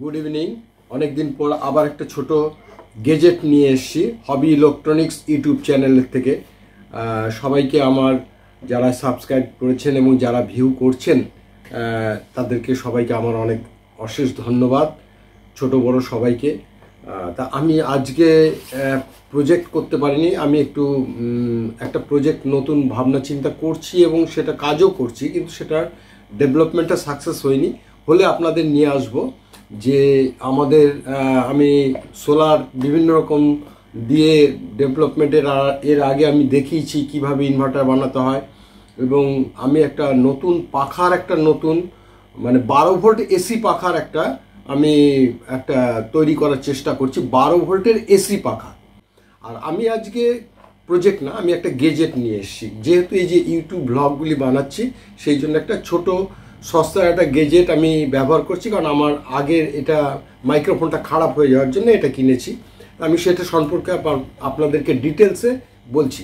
Good evening. অনেক দিন পর আবার একটা ছোট গেজেট নিয়ে এসেছি হবি ইলেকট্রনিক্স ইউটিউব চ্যানেলের থেকে। সবাইকে আমার যারা সাবস্ক্রাইব করেছেন এবং যারা ভিউ করছেন তাদেরকে সবাইকে আমার অনেক অশেষ ধন্যবাদ, ছোট বড় সবাইকে। তা আমি আজকে প্রজেক্ট করতে পারিনি, আমি একটা প্রজেক্ট নতুন ভাবনা চিন্তা করছি এবং সেটা কাজও করছি, কিন্তু সেটার ডেভেলপমেন্টটা সাকসেস হয়নি। হলে আপনাদের নিয়ে আসব যে আমি সোলার বিভিন্ন রকম দিয়ে এর আগে আমি দেখিয়েছি কিভাবে ইনভার্টার বানাতে হয়, এবং আমি একটা নতুন মানে 12 ভোল্ট এসি পাখার আমি একটা তৈরি করার চেষ্টা করছি, 12 ভোল্টের এসি পাখা। আর আমি আজকে প্রজেক্ট না, আমি একটা গেজেট নিয়ে এসেছি। যেহেতু এই যে ইউটিউব ব্লগগুলি বানাচ্ছি, সেই জন্য একটা ছোট সস্তার একটা গেজেট আমি ব্যবহার করছি, কারণ আমার আগের এটা মাইক্রোফোনটা খারাপ হয়ে যাওয়ার জন্য এটা কিনেছি। আমি সেটা সম্পর্কে আপনাদেরকে ডিটেলসে বলছি।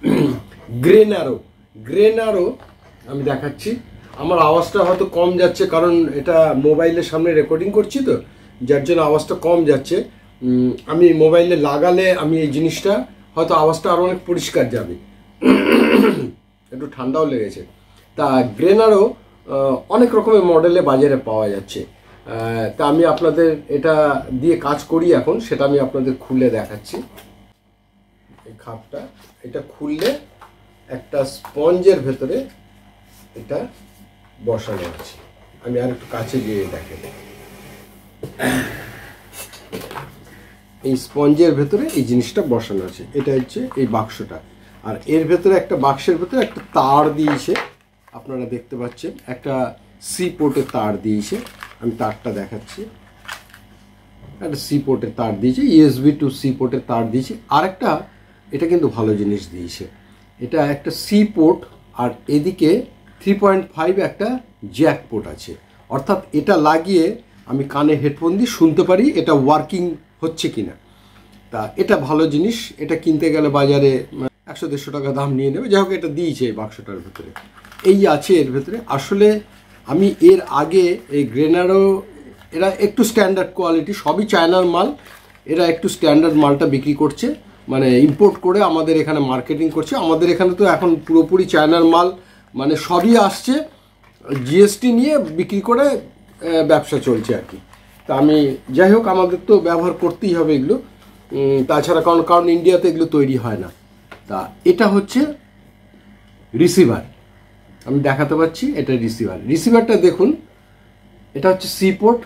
গ্রেনারো আমি দেখাচ্ছি। আমার আওয়াজটা হয়তো কম যাচ্ছে, কারণ এটা মোবাইলের সামনে রেকর্ডিং করছি তো, যার জন্য আওয়াজটা কম যাচ্ছে। আমি মোবাইলে লাগালে আমি এই জিনিসটা হয়তো আওয়াজটা আরও অনেক পরিষ্কার যাবে। একটু ঠান্ডাও লেগেছে। তা গ্রেনারো অনেক রকমের মডেলে বাজারে পাওয়া যাচ্ছে। তা আমি আপনাদের এটা দিয়ে কাজ করি এখন, সেটা আমি আপনাদের খুলে দেখাচ্ছি। এই খাপটা এটা খুললে একটা স্পঞ্জের ভেতরে এটা বসানো আছে। আমি আর একটু কাছে গিয়ে দেখাই। এই স্পঞ্জের ভেতরে এই জিনিসটা বসানো আছে, এটা হচ্ছে এই বাক্সটা। আর এর ভেতরে একটা বাক্সের ভেতরে একটা তার দিয়েছে, আপনারা দেখতে পাচ্ছেন একটা সি পোর্টের তার দিয়েছে। আমি তারটা দেখাচ্ছি। একটা সি পোর্টের তার দিয়েছে, ইউএসবি টু সি পোর্টের তার দিয়েছে। আর একটা এটা কিন্তু ভালো জিনিস দিয়েছে, এটা একটা সি পোর্ট আর এদিকে 3.5 একটা জ্যাক পোর্ট আছে। অর্থাৎ এটা লাগিয়ে আমি কানে হেডফোন দিয়ে শুনতে পারি এটা ওয়ার্কিং হচ্ছে কিনা। তা এটা ভালো জিনিস। এটা কিনতে গেলে বাজারে 100-150 টাকা দাম নিয়ে নেবে। যাই হোক, এটা দিয়েছে এই বাক্সটার ভেতরে, এই আছে এর ভেতরে। আসলে আমি এর আগে এই গ্রেনারো এরা একটু স্ট্যান্ডার্ড কোয়ালিটি, সবই চায়নার মাল, এরা একটু স্ট্যান্ডার্ড মালটা বিক্রি করছে, মানে ইম্পোর্ট করে আমাদের এখানে মার্কেটিং করছে। আমাদের এখানে তো এখন পুরোপুরি চায়নার মাল, মানে সবই আসছে, জিএসটি নিয়ে বিক্রি করে ব্যবসা চলছে আর কি। তা আমি যাই হোক, আমাদের তো ব্যবহার করতেই হবে এগুলো, তাছাড়া কারণ ইন্ডিয়াতে এগুলো তৈরি হয় না। তা এটা হচ্ছে রিসিভার, আমি দেখাতে পাচ্ছি। এটা রিসিভারটা দেখুন, এটা হচ্ছে সি পোর্ট,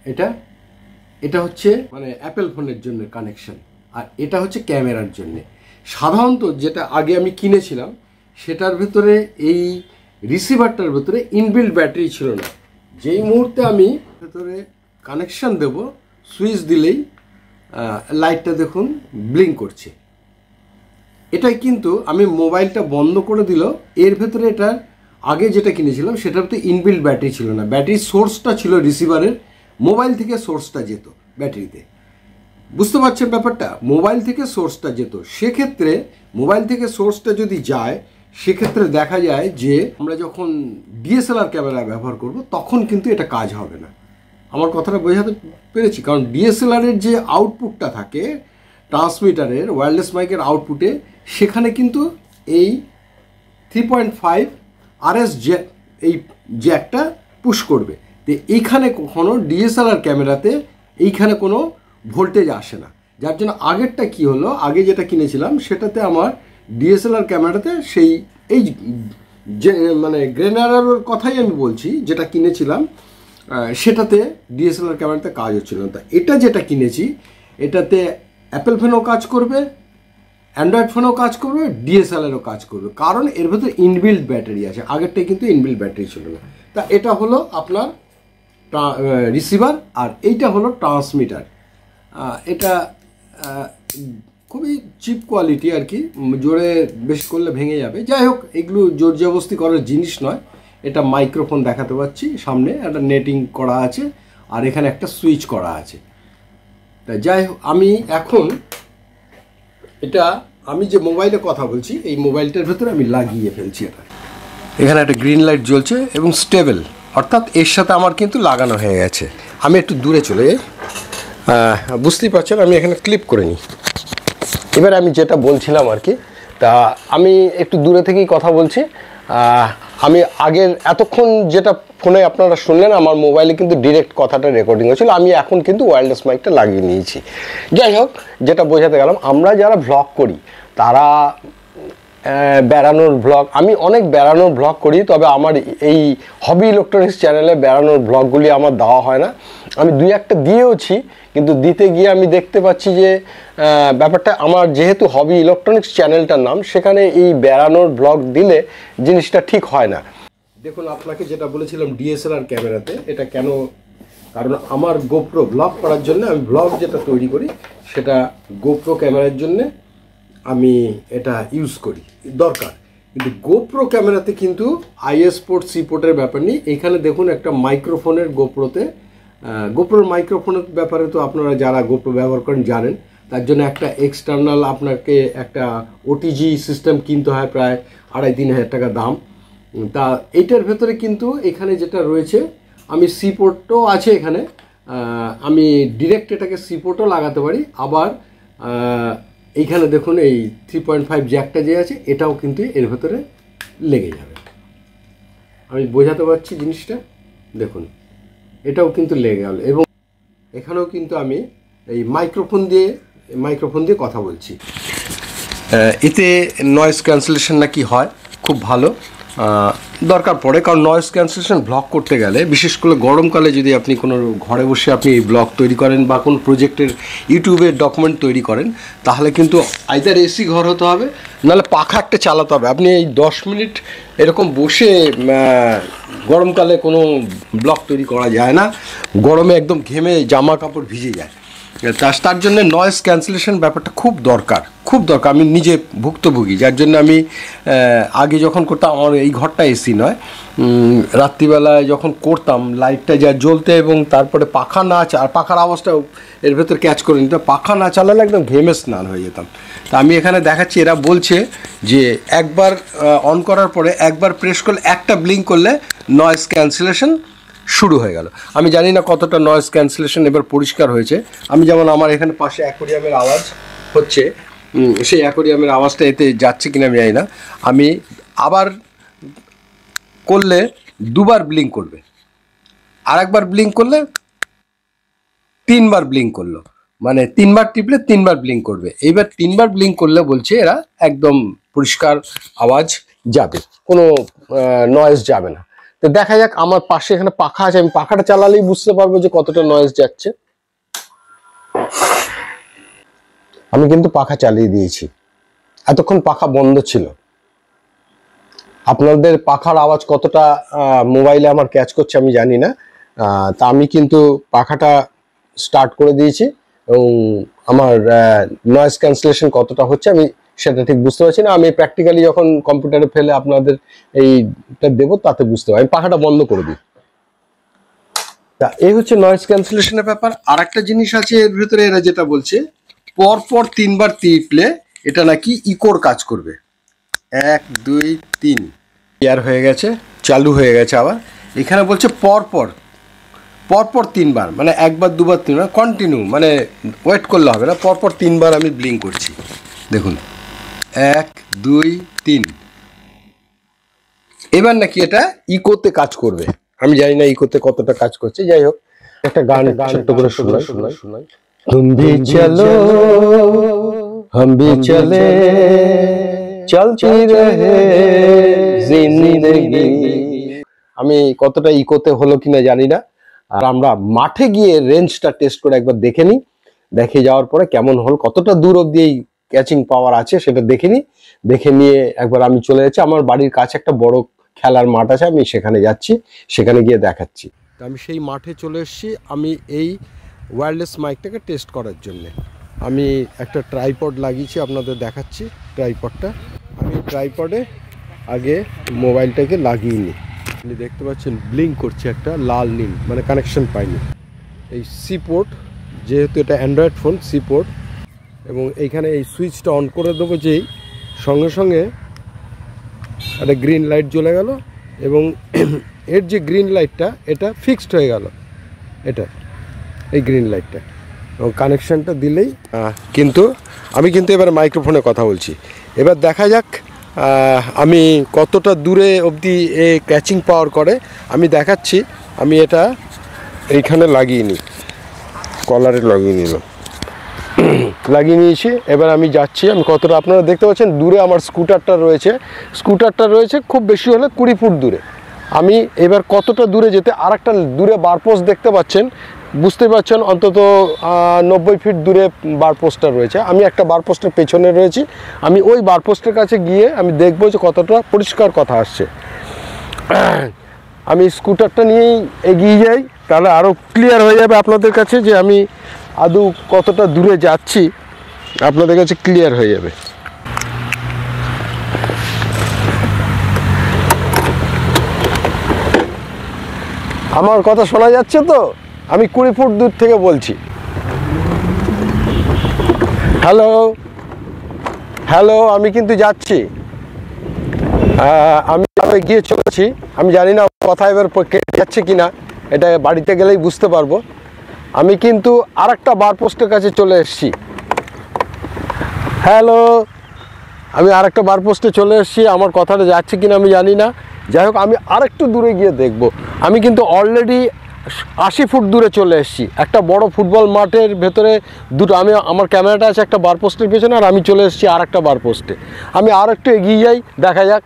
এটা হচ্ছে মানে অ্যাপেল ফোনের জন্য কানেকশন, আর এটা হচ্ছে ক্যামেরার জন্যে। সাধারণত যেটা আগে আমি কিনেছিলাম সেটার ভেতরে এই রিসিভারটার ভেতরে ইনবিল্ট ব্যাটারি ছিল না। যেই মুহূর্তে আমি ভেতরে কানেকশান দেব, সুইচ দিলেই লাইটটা দেখুন ব্লিঙ্ক করছে। এটাই কিন্তু আমি মোবাইলটা বন্ধ করে দিলেও এর ভেতরে এটা আগে যেটা কিনেছিলাম সেটার তো ইনবিল্ট ব্যাটারি ছিল না, ব্যাটারির সোর্সটা ছিল রিসিভারের, মোবাইল থেকে সোর্সটা যেত ব্যাটারিতে। বুঝতে পারছেন ব্যাপারটা? মোবাইল থেকে সোর্সটা যেত। সেক্ষেত্রে মোবাইল থেকে সোর্সটা যদি যায়, সেক্ষেত্রে দেখা যায় যে আমরা যখন ডিএসএলআর ক্যামেরা ব্যবহার করব তখন কিন্তু এটা কাজ হবে না। আমার কথাটা বোঝাতে পেরেছি? কারণ ডিএসএলআরের যে আউটপুটটা থাকে ট্রান্সমিটারের ওয়্যারলেস মাইকের আউটপুটে, সেখানে কিন্তু এই 3.5 RS এই জ্যাকটা পুশ করবে। তো এইখানে কখনো ডিএসএলআর ক্যামেরাতে এইখানে কোনো ভোল্টেজ আসে না। যার জন্য আগেরটা কি হলো, আগে যেটা কিনেছিলাম সেটাতে আমার ডিএসএলআর ক্যামেরাতে এই যে মানে গ্রেনারোর কথাই আমি বলছি, যেটা কিনেছিলাম সেটাতে ডিএসএলআর ক্যামেরাতে কাজ হচ্ছিল না। তা এটা যেটা কিনেছি এটাতে অ্যাপেল ফোনও কাজ করবে, অ্যান্ড্রয়েড ফোনও কাজ করবে, ডিএসএলআরও কাজ করবে, কারণ এর ভেতরে ইনবিল্ট ব্যাটারি আছে। আগেরটাই কিন্তু ইনবিল্ট ব্যাটারি ছিল না। তা এটা হলো আপনার রিসিভার, আর এইটা হলো ট্রান্সমিটার। এটা খুবই চিপ কোয়ালিটি আর কি, জোরে বেশি করলে ভেঙে যাবে। যাই হোক, এগুলো জোর জবরদস্তি করার জিনিস নয়। এটা মাইক্রোফোন দেখাতে পাচ্ছি, সামনে একটা নেটিং করা আছে, আর এখানে একটা সুইচ করা আছে। তা যাই হোক, আমি এখন আমি যে মোবাইলে কথা বলছি এই মোবাইলটার ভেতরে আমি লাগিয়ে ফেলছি। এখানে একটা গ্রিন লাইট জ্বলছে এবং স্টেবল, অর্থাৎ এর সাথে আমার কিন্তু লাগানো হয়ে গেছে। আমি একটু দূরে চলে যাই, বুঝতেই পারছেন আমি এখানে ক্লিপ করে নিই। এবার আমি যেটা বলছিলাম আর কি, তা আমি একটু দূরে থেকেই কথা বলছি। আমি আগের এতক্ষণ যেটা ফোনে আপনারা শুনলেন, আমার মোবাইলে কিন্তু ডিরেক্ট কথাটা রেকর্ডিং হয়েছিল, আমি এখন কিন্তু ওয়্যারলেস মাইকটা লাগিয়ে নিয়েছি। যাই হোক, যেটা বোঝাতে গেলাম, আমরা যারা ভ্লগ করি তারা বেড়ানোর ভ্লগ, আমি অনেক বেড়ানোর ভ্লগ করি, তবে আমার এই হবি ইলেকট্রনিক্স চ্যানেলে বেড়ানোর ভ্লগগুলি আমার দেওয়া হয় না। আমি দুই একটা দিয়েওছি, কিন্তু দিতে গিয়ে আমি দেখতে পাচ্ছি যে ব্যাপারটা, আমার যেহেতু হবি ইলেকট্রনিক্স চ্যানেলটার নাম, সেখানে এই বেড়ানোর ভ্লগ দিলে জিনিসটা ঠিক হয় না। দেখুন, আপনাকে যেটা বলেছিলাম ডিএসএলআর ক্যামেরাতে, এটা কেন, কারণ আমার গোপ্রো ব্লগ করার জন্য, আমি ব্লগ যেটা তৈরি করি সেটা গোপ্রো ক্যামেরার জন্যে আমি এটা ইউজ করি, দরকার। কিন্তু গোপ্রো ক্যামেরাতে কিন্তু আইএস পোর্ট সি পোর্টের ব্যাপার নেই। এখানে দেখুন একটা মাইক্রোফোনের গোপ্রোতে, গোপ্রোর মাইক্রোফোনের ব্যাপারে তো আপনারা যারা গোপ্রো ব্যবহার করেন জানেন, তার জন্য একটা এক্সটার্নাল আপনাকে একটা ওটিজি সিস্টেম কিনতে হয়, প্রায় 2,5-3 হাজার টাকা দাম। তা এইটার ভেতরে কিন্তু এখানে যেটা রয়েছে, আমি সি পোর্টও আছে এখানে, আমি ডিরেক্ট এটাকে সি পোর্টও লাগাতে পারি। আবার এইখানে দেখুন এই 3.5 জ্যাকটা যে আছে, এটাও কিন্তু এর ভেতরে লেগে যাবে। আমি বোঝাতে পারছি জিনিসটা, দেখুন এটাও কিন্তু লেগে গেল। এবং এখানেও কিন্তু আমি এই মাইক্রোফোন দিয়ে কথা বলছি। এতে নয়েজ ক্যান্সেলেশন নাকি হয়, খুব ভালো দরকার পড়ে। কারণ নয়েজ ক্যান্সেলেশন ব্লগ করতে গেলে, বিশেষ করে গরমকালে যদি আপনি কোনো ঘরে বসে আপনি এই ব্লগ তৈরি করেন বা কোনো প্রজেক্টের ইউটিউবের ডকুমেন্ট তৈরি করেন, তাহলে কিন্তু আইদার এসি ঘর হতে হবে, নাহলে পাখা একটা চালাতে হবে। আপনি এই 10 মিনিট এরকম বসে গরমকালে কোনো ব্লগ তৈরি করা যায় না, গরমে একদম ঘেমে জামা কাপড় ভিজে যায়। তার জন্য নয়েজ ক্যান্সেলেশন ব্যাপারটা খুব দরকার। আমি নিজে ভুক্তভোগী, যার জন্য আমি আগে যখন করতাম, আমার এই ঘরটা এসি নয়, রাত্রিবেলায় যখন করতাম লাইটটা যা জ্বলতে, এবং তারপরে পাখা না আর পাখার আওয়াজটাও এর ভেতর ক্যাচ করে নিত, পাখা না চালালে একদম ঘেমে স্নান হয়ে যেতাম। তা আমি এখানে দেখাচ্ছি, এরা বলছে যে একবার অন করার পরে একবার প্রেস করলে, একটা ব্লিঙ্ক করলে নয়েজ ক্যান্সেলেশন শুরু হয়ে গেল। আমি জানি না কতটা নয়েজ ক্যান্সেলেশন এবার পরিষ্কার হয়েছে। আমি যেমন আমার এখানে পাশে অ্যাকোরিয়ামের আওয়াজ হচ্ছে, সেই অ্যাকোরিয়ামের আওয়াজটা এতে যাচ্ছে কিনা আমি জানি না। আমি আবার করলে 2বার ব্লিঙ্ক করবে, আর একবার ব্লিঙ্ক করলে 3বার ব্লিঙ্ক করলো, মানে 3বার টিপলে 3বার ব্লিঙ্ক করবে। এইবার 3বার ব্লিঙ্ক করলে বলছে এরা একদম পরিষ্কার আওয়াজ যাবে, কোনো নয়েজ যাবে না। তো দেখা যাক, আমার পাশে এখানে পাখা আছে, আমি পাখাটা চালালেই বুঝতে পারবো যে কতটা নয়েজ যাচ্ছে। আমি কিন্তু পাখা চালিয়ে দিয়েছি, এতক্ষণ পাখা বন্ধ ছিল। আপনাদের পাখার আওয়াজ কতটা মোবাইলে আমার ক্যাচ করছে আমি জানি না। তা আমি কিন্তু পাখাটা স্টার্ট করে দিয়েছি, এবং আমার নয়েজ ক্যান্সেলেশন কতটা হচ্ছে আমি সেটা ঠিক বুঝতে পারছি না। আমি প্র্যাকটিক্যালি যখন কম্পিউটারে ফেলে আপনাদের এইটা দেবো, তাতে বুঝতে পারি। আমি পাখাটা বন্ধ করে দিই। তা এই হচ্ছে নয়েজ ক্যান্সেলেশনের ব্যাপার। আর একটা জিনিস আছে এর ভেতরে, এরা যেটা বলছে, পরপর 3বার টিপলে এটা নাকি ইকোর কাজ করবে। 1 2 3 ইয়ার হয়ে গেছে, চালু হয়ে গেছে। আবার এখানে বলছে পরপর 3বার, মানে 1বার 2বার 3বার কন্টিনিউ, মানে ওয়েট করলে হবে না, পরপর 3বার আমি ব্লিঙ্ক করছি। দেখুন 1 2 3, এবার নাকি এটা ইকোতে কাজ করবে। আমি জানি না ইকোতে কতটা কাজ করছে। যাই হোক, একটা গান ছোট্ট করে শোনাই। তুম ভি চলো हम भी चले চলতি রহে জিন্দেগি। আমি কতটা ইকোতে হলো কিনা জানি না। আর আমরা মাঠে গিয়ে রেঞ্জটা টেস্ট করে একবার দেখে নিই, দেখে যাওয়ার পরে কেমন হল, কতটা দূর অব্দি এই ক্যাচিং পাওয়ার আছে সেটা দেখে নিই। দেখে নিয়ে একবার আমি চলে যাচ্ছি, আমার বাড়ির কাছে একটা বড় খেলার মাঠ আছে, আমি সেখানে যাচ্ছি, সেখানে গিয়ে দেখাচ্ছি। আমি সেই মাঠে চলে এসেছি, আমি এই ওয়্যারলেস মাইকটাকে টেস্ট করার জন্যে। আমি একটা ট্রাইপড লাগিয়েছি, আপনাদের দেখাচ্ছি ট্রাইপডটা। আমি ট্রাইপডে আগে মোবাইলটাকে লাগিয়ে নিই। আপনি দেখতে পাচ্ছেন ব্লিঙ্ক করছে একটা লাল নীল, মানে কানেকশন পাইনি। এই সি পোর্ট, যেহেতু এটা অ্যান্ড্রয়েড ফোন, সি পোর্ট, এবং এইখানে এই সুইচটা অন করে দেবো, যেই সঙ্গে সঙ্গে একটা গ্রিন লাইট জ্বলে গেল, এবং এর যে গ্রিন লাইটটা এটা ফিক্সড হয়ে গেল। এটা এই গ্রিন লাইটটা, এবং কানেকশানটা দিলেই কিন্তু আমি কিন্তু এবার মাইক্রোফোনে কথা বলছি। এবার দেখা যাক আমি কতটা দূরে অবধি এ ক্যাচিং পাওয়ার করে আমি দেখাচ্ছি। আমি এটা এইখানে লাগিয়ে নিই, কলারে লাগিয়ে নিলাম, লাগিয়ে নিয়েছি। এবার আমি যাচ্ছি, আমি কতটা আপনারা দেখতে পাচ্ছেন দূরে আমার স্কুটারটা রয়েছে খুব বেশি হলে 20 ফুট দূরে। আমি এবার কতটা দূরে যেতে, আর একটা দূরে বারপোস্ট দেখতে পাচ্ছেন, বুঝতে পারছেন অন্তত 90 ফিট দূরে বারপোস্টটা রয়েছে। আমি একটা বারপোস্টের পেছনে রয়েছি, আমি ওই বারপোস্টের কাছে গিয়ে আমি দেখবো যে কতটা পরিষ্কার কথা আসছে। আমি স্কুটারটা নিয়েই এগিয়ে যাই, তাহলে আরও ক্লিয়ার হয়ে যাবে আপনাদের কাছে যে আমি আদৌ কতটা দূরে যাচ্ছি, আপনাদের কাছে ক্লিয়ার হয়ে যাবে। আমার কথা শোনা যাচ্ছে তো? আমি 20 ফুট দূর থেকে বলছি। হ্যালো হ্যালো, আমি কিন্তু যাচ্ছি, আমি এগিয়ে চলেছি। আমি জানি না কথা এবার কেটে যাচ্ছে কি না, এটা বাড়িতে গেলেই বুঝতে পারবো। আমি কিন্তু আর একটা বারপোস্টের কাছে চলে এসেছি। হ্যালো, আমি আর একটা বারপোস্টে চলে এসেছি, আমার কথাটা যাচ্ছে কিনা আমি জানি না। যাই হোক, আমি আরেকটু দূরে গিয়ে দেখব। আমি কিন্তু অলরেডি 80 ফুট দূরে চলে এসেছি, একটা বড় ফুটবল মাঠের ভেতরে দুটো। আমার ক্যামেরাটা আছে একটা বারপোস্টের পেছনে, আর আমি চলে এসেছি আর একটা বারপোস্টে। আমি আর একটু এগিয়ে যাই, দেখা যাক।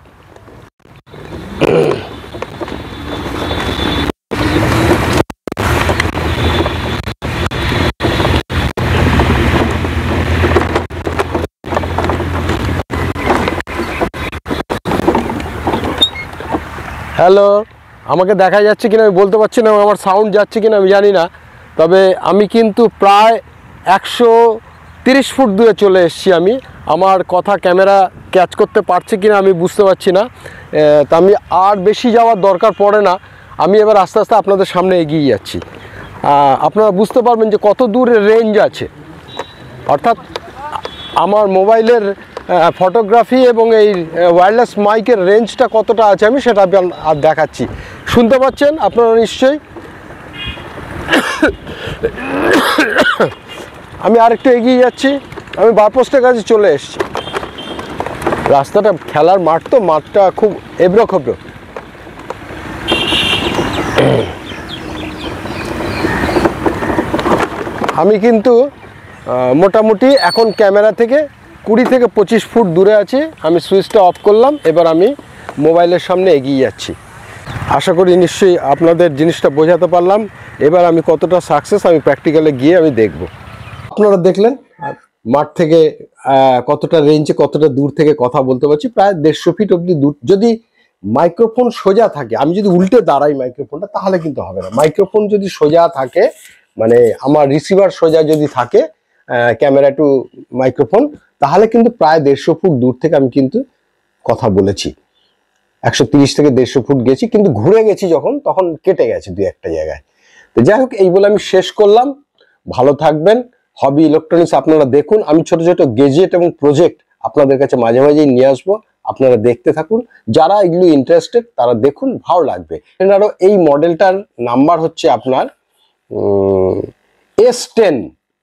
হ্যালো, আমাকে দেখা যাচ্ছে কিনা আমি বলতে পারছি না, আমার সাউন্ড যাচ্ছে কিনা আমি জানি না। তবে আমি কিন্তু প্রায় 130 ফুট দূরে চলে এসেছি। আমার কথা ক্যামেরা ক্যাচ করতে পারছে কিনা আমি বুঝতে পারছি না। তা আমি আর বেশি যাওয়ার দরকার পড়ে না, আমি এবার আস্তে আস্তে আপনাদের সামনে এগিয়ে যাচ্ছি। আপনারা বুঝতে পারবেন যে কত দূরে রেঞ্জ আছে, অর্থাৎ আমার মোবাইলের ফটোগ্রাফি এবং এই ওয়্যারলেস মাইকের রেঞ্জটা কতটা আছে আমি সেটা আর দেখাচ্ছি। শুনতে পাচ্ছেন আপনারা নিশ্চয়ই। আমি আরেকটু এগিয়ে যাচ্ছি, আমি বারপোস্টের কাছে চলে এসেছি। রাস্তাটা খেলার মাঠ তো, মাঠটা খুব এবড়ো খেবড়ো। আমি কিন্তু মোটামুটি এখন ক্যামেরা থেকে 20 থেকে 25 ফুট দূরে আছি। আমি সুইচটা অফ করলাম, এবার আমি মোবাইলের সামনে এগিয়ে যাচ্ছি। আশা করি নিশ্চয়ই আপনাদের জিনিসটা বোঝাতে পারলাম। এবার আমি কতটা সাকসেস আমি প্র্যাকটিক্যালে গিয়ে আমি দেখব। আপনারা দেখলেন মাঠ থেকে কতটা রেঞ্জে কতটা দূর থেকে কথা বলতে পারছি, প্রায় 150 ফিট অবধি দূর। যদি মাইক্রোফোন সোজা থাকে, আমি যদি উল্টে দাঁড়াই মাইক্রোফোনটা, তাহলে কিন্তু হবে না। মাইক্রোফোন যদি সোজা থাকে, মানে আমার রিসিভার সোজা যদি থাকে ক্যামেরা টু মাইক্রোফোন, তাহলে কিন্তু প্রায় 150 ফুট দূর থেকে আমি কিন্তু কথা বলেছি। 130 থেকে 150 ফুট গেছি, কিন্তু ঘুরে গেছি যখন, তখন কেটে গেছে দুই একটা জায়গায়। তো যাই হোক, এই বলে আমি শেষ করলাম। ভালো থাকবেন। হবি ইলেকট্রনিক্স আপনারা দেখুন, আমি ছোট ছোট গেজেট এবং প্রজেক্ট আপনাদের কাছে মাঝে মাঝেই নিয়ে আসবো, আপনারা দেখতে থাকুন। যারা এগুলো ইন্টারেস্টেড তারা দেখুন, ভালো লাগবে। এনারও এই মডেলটার নাম্বার হচ্ছে আপনার S10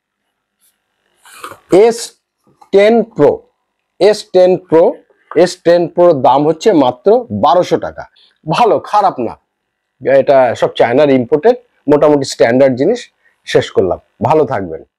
Pro। S10 Pro দাম হচ্ছে মাত্র 1200 টাকা। ভালো, খারাপ না, এটা সব চায়নার ইম্পোর্টেড, মোটামুটি স্ট্যান্ডার্ড জিনিস। শেষ করলাম, ভালো থাকবেন।